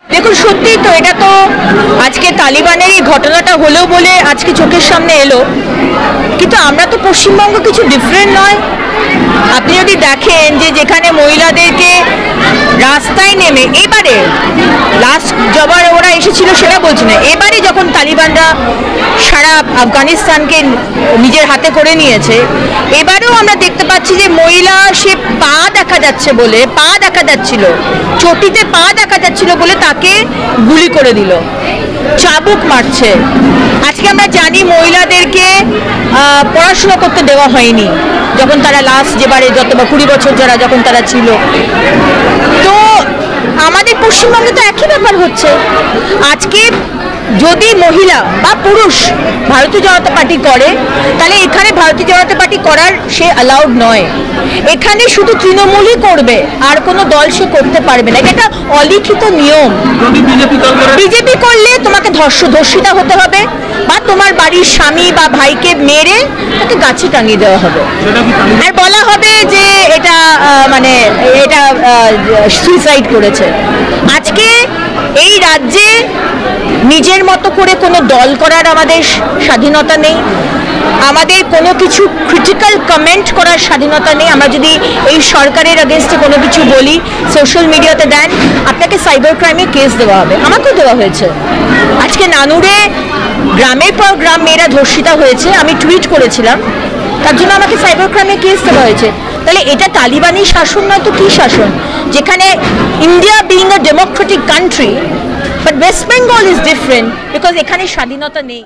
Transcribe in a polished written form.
দেখুন সত্যি তো এটা তো আজকে তালিবানের এই ঘটনাটা হলো বলে আজকে চোখের সামনে এলো, কিন্তু আমরা তো পশ্চিমবঙ্গ কিছু ডিফারেন্ট নয়। আপনি যদি দেখেন যে যেখানে মহিলাদেরকে রাস্তায় নেমে এবারে লাস্ট যবার ওরা এসেছিল সেটা বলছি না, এবারে যখন তালিবানরা সারা আফগানিস্তানকে নিজের হাতে করে নিয়েছে, এবারেও আমরা দেখতে পাচ্ছি যে মহিলা সে পা দেখা যাচ্ছে বলে, পা দেখা যাচ্ছিল, চটিতে পা দেখা যাচ্ছিল বলে তাকে গুলি করে দিল, চাবুক মারছে। আজকে আমরা জানি মহিলাদেরকে পড়াশোনা করতে দেওয়া হয়নি যখন তারা লাস্ট যেবারে যত বা 20 বছর যারা যখন তারা ছিল। তো আমাদের পশ্চিমবঙ্গে তো একই ব্যাপার হচ্ছে। আজকে যদি মহিলা বা পুরুষ ভারতীয় জনতা পার্টি করে, তাহলে এখানে ভারতীয় জনতা পার্টি করার সে অ্যালাউড নয়। এখানে শুধু তৃণমূলই করবে, আর কোনো দল সে করতে পারবে না। এটা অলিখিত নিয়ম। বিজেপি করলে তোমাকে ধর্ষিতা হতে হবে, বা তোমার বাড়ির স্বামী বা ভাইকে মেরে তাকে গাছে টাঙিয়ে দেওয়া হবে, আর বলা হবে যে এটা এটা সুইসাইড করেছে। আজকে এই রাজ্যে নিজের মতো করে কোনো দল করার আমাদের স্বাধীনতা নেই, আমাদের কোনো কিছু ক্রিটিক্যাল কমেন্ট করার স্বাধীনতা নেই। আমরা যদি এই সরকারের এগেনস্টে কোনো কিছু বলি, সোশ্যাল মিডিয়াতে দেন, আপনাকে সাইবার ক্রাইমে কেস দেওয়া হবে। আমাকেও দেওয়া হয়েছে। আজকে নানুরে গ্রামের পর গ্রাম মেয়েরা ধর্ষিতা হয়েছে, আমি টুইট করেছিলাম, তার জন্য আমাকে সাইবার ক্রাইমে কেস দেওয়া হয়েছে। তাহলে এটা তালিবানি শাসন নয় তো কি শাসন? যেখানে India being a democratic country, but West Bengal is different because এখানে স্বাধীনতা নেই।